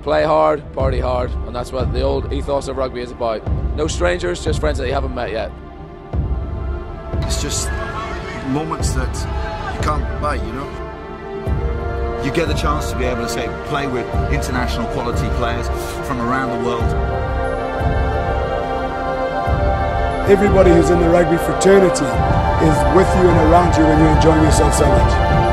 Play hard, party hard, and that's what the old ethos of rugby is about. No strangers, just friends that you haven't met yet. It's just moments that you can't buy, you know? You get the chance to be able to say, play with international quality players from around the world. Everybody who's in the rugby fraternity is with you and around you when you're enjoying yourself so much.